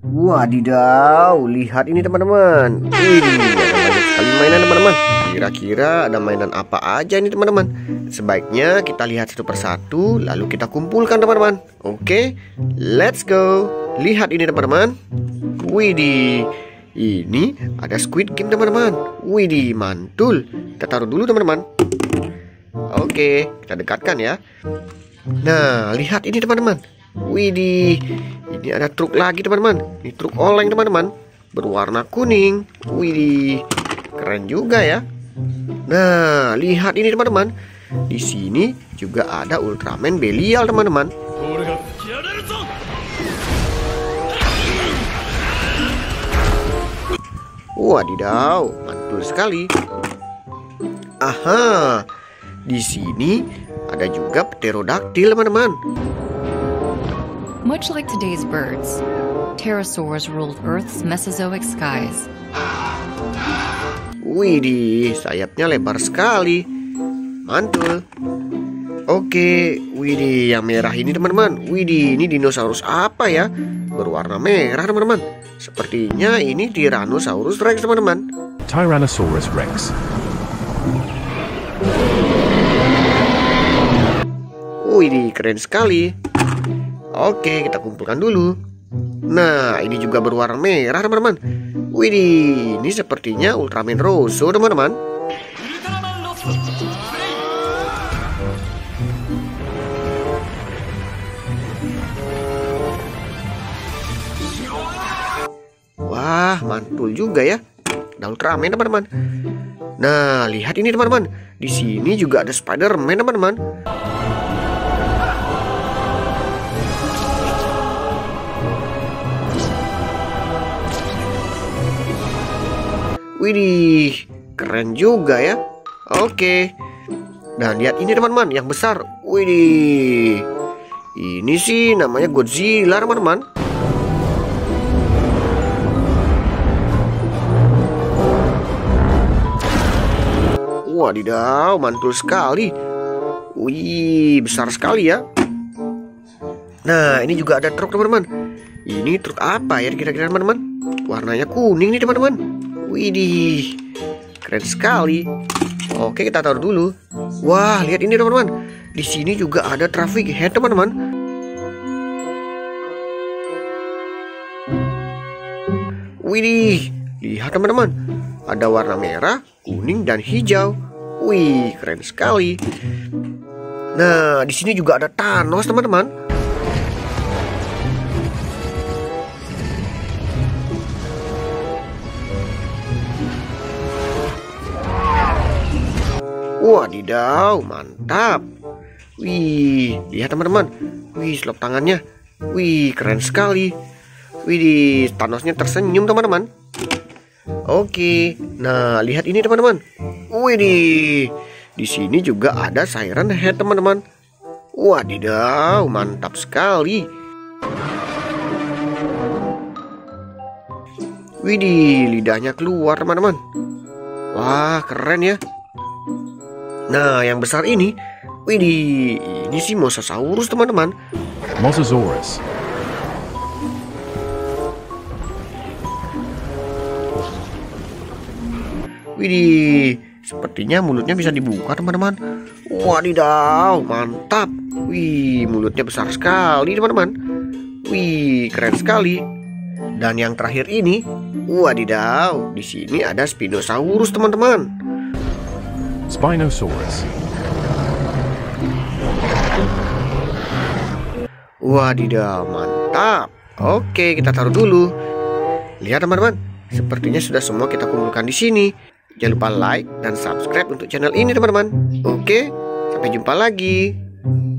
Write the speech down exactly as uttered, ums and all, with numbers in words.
Wadidaw, lihat ini teman-teman. Ini ada banyak sekali mainan teman-teman. Kira-kira ada mainan apa aja ini teman-teman? Sebaiknya kita lihat satu persatu, lalu kita kumpulkan teman-teman. Oke, let's go. Lihat ini teman-teman. Widih, ini ada Squid Game teman-teman. Widih, mantul. Kita taruh dulu teman-teman. Oke, kita dekatkan ya. Nah, lihat ini teman-teman. Widih, ini ada truk lagi teman-teman. Ini truk oleng teman-teman, berwarna kuning. Widih, keren juga ya. Nah, lihat ini teman-teman. Di sini juga ada Ultraman Belial teman-teman. Wadidaw, mantul sekali. Aha, di sini ada juga Pterodactyl teman-teman. Much like today's birds, pterosaurs ruled Earth's Mesozoic skies. Widih, sayapnya lebar sekali. Mantul. Oke, widih, yang merah ini teman-teman. Widih, ini dinosaurus apa ya? Berwarna merah teman-teman. Sepertinya ini Tyrannosaurus Rex teman-teman. Tyrannosaurus Rex. Widih, keren sekali. Oke, kita kumpulkan dulu. Nah, ini juga berwarna merah teman-teman. Widih, ini sepertinya Ultraman Rosso teman-teman. Wah, mantul juga ya. Ada Ultraman teman-teman. Nah, lihat ini teman-teman. Di sini juga ada Spider-Man teman-teman. Widih, keren juga ya. Oke. Dan lihat ini teman-teman, yang besar. Widih, ini sih namanya Godzilla teman-teman. Wadidaw, mantul sekali. Wih, besar sekali ya. Nah, ini juga ada truk teman-teman. Ini truk apa ya kira-kira teman-teman? Warnanya kuning nih teman-teman. Widih, keren sekali. Oke, kita taruh dulu. Wah, lihat ini teman-teman. Di sini juga ada traffic head teman-teman. Widih, lihat teman-teman. Ada warna merah, kuning, dan hijau. Wih, keren sekali. Nah, di sini juga ada Thanos teman-teman. Wadidaw, mantap. Wih, lihat teman-teman. Wih, selop tangannya. Wih, keren sekali. Wih, Thanosnya tersenyum teman-teman. Oke, nah lihat ini teman-teman. Wih, di sini juga ada Siren Head teman-teman. Wadidaw, mantap sekali. Widih, lidahnya keluar teman-teman. Wah, keren ya. Nah, yang besar ini, widih, ini sih Mosasaurus teman-teman. Mosasaurus. Widih, sepertinya mulutnya bisa dibuka teman-teman. Wadidaw, mantap. Wih, mulutnya besar sekali teman-teman. Wih, keren sekali. Dan yang terakhir ini, wadidaw, di sini ada Spinosaurus teman-teman. Spinosaurus. Wadidaw, mantap. Oke, kita taruh dulu. Lihat teman-teman, sepertinya sudah semua kita kumpulkan di sini. Jangan lupa like dan subscribe untuk channel ini teman-teman. Oke, sampai jumpa lagi.